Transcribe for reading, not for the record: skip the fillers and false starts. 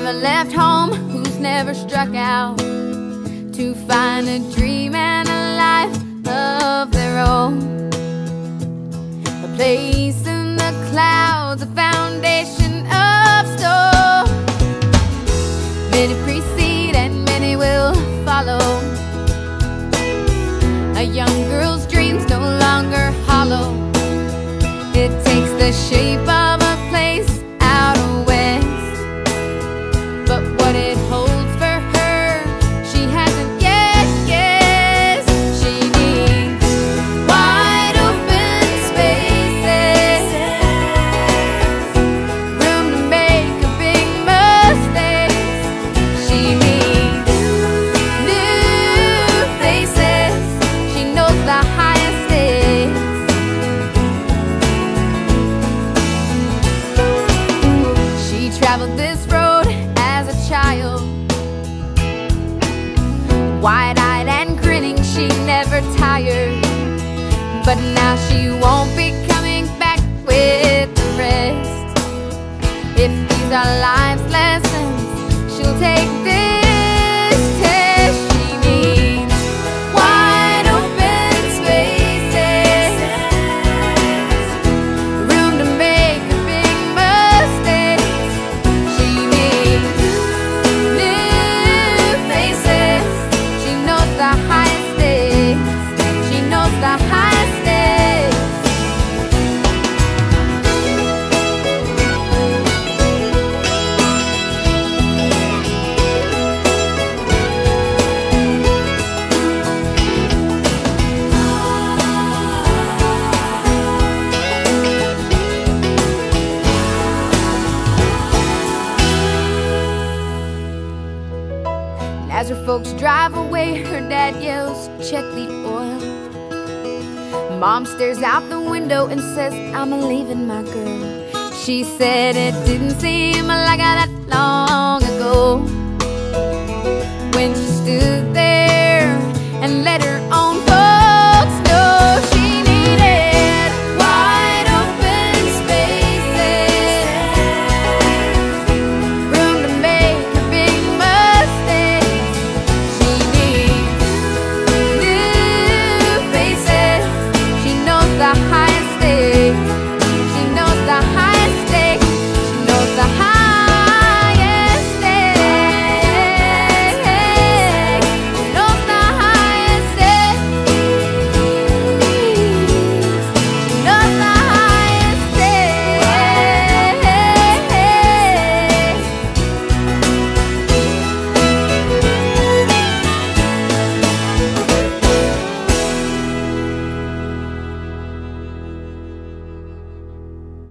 never left home, who's never struck out to find a dream and a life of their own. A place in the clouds, a foundation of stone. Many precede and many will follow. A young girl's dreams no longer hollow. It takes the shape of a place out west, but what it holds for her, she hasn't yet guessed. She needs wide open spaces, room to make a big mistake. She needs new faces. She knows the highest stakes. She traveled this road as a child, wide-eyed and grinning, she never tired. But now she won't be coming back with the rest. If these are life's lessons, she'll take this test. She needs wide open spaces, room to make a big mistake. She needs new faces. She knows the highest stakes. She knows the highest stakes. As her folks drive away, her dad yells, "Check the oil." Mom stares out the window and says, "I'm leaving my girl." She said it didn't seem like that long ago.